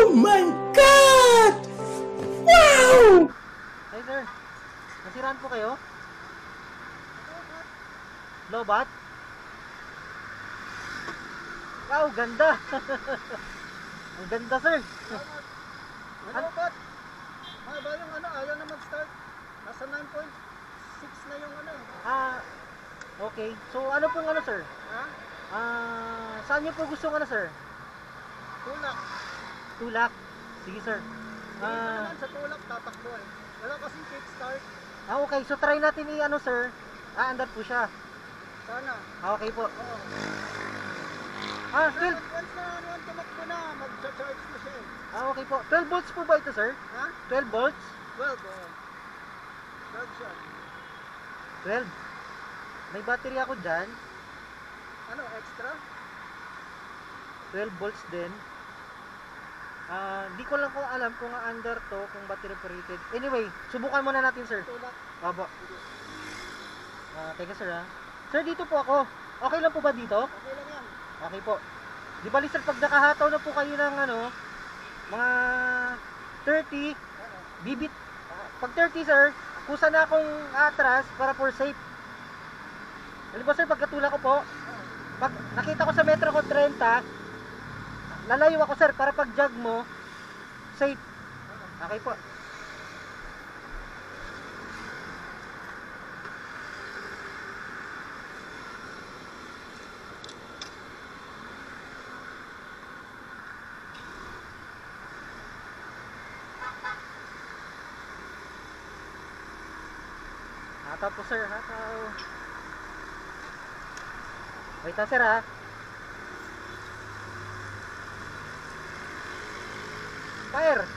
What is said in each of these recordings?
Oh my God! Wow! Hey sir, nasiraan po kayo? Lobat? Wow, ganda! Ang ganda sir! Ano ba? Mahaba yung ano, ayaw na mag-start. Nasa 9.6 na yung ano. Okay. So ano pong ano sir? Ha? Saan nyo po gusto ano sir? Tulak. Tulak? Sige sir. Hindi naman sa tulak tatakbo eh. Wala kasing kickstart. Okay. So try natin i-ano sir. Andar po siya. Sana. Okay po. Oo. 12. Once na ano, tumakbo na, mag-charge na siya eh. Okay po. 12 volts po ba ito sir? Ha? 12 volts? 12, oo. 12 siya. 12. May battery ako dyan. Ano, extra? 12 volts din. Di ko lang kung alam kung under to, kung battery operated. Anyway, subukan muna natin sir. Tulak. Opo. Teka sir ha. Sir, dito po ako. Okay lang po ba dito? Okay lang yan. Okay po. Di bali sir, pag nakahataw na po kayo ng ano, mga 30, bibit. Pag 30 sir, kusa na akong atras para for safe. Alam ba sir, pagkatula ko po, pag nakita ko sa metro ko 30, lalayo ako sir para pag jog mo, safe. Okay po. Hataw po sir, hataw. Wait na sir ha. Fire!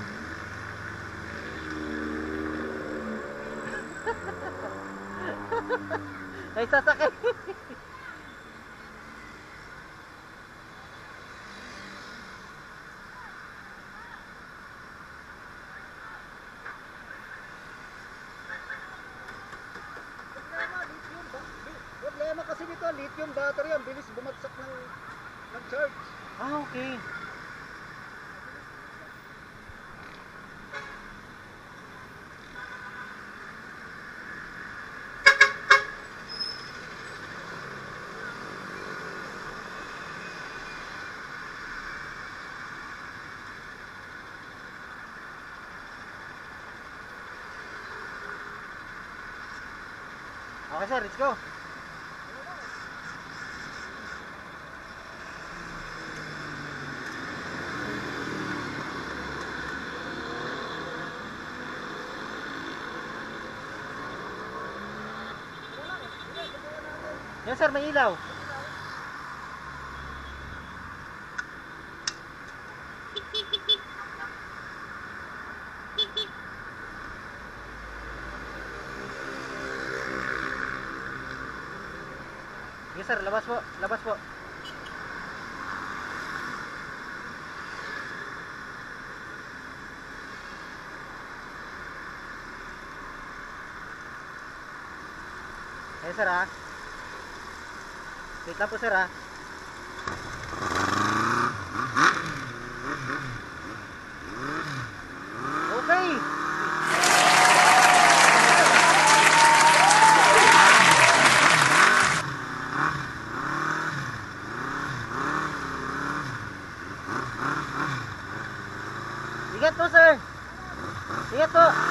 Ay sasakay. Problema kasi nito, lithium battery, ang bilis bumagsak ng charge. Okay. Okay sir, let's go. Yan sir, may ilaw. Yes sir, labas po, labas po. Yes sir ha. Wait lang po sir ha. Okay. Ingat po sir. Ingat po.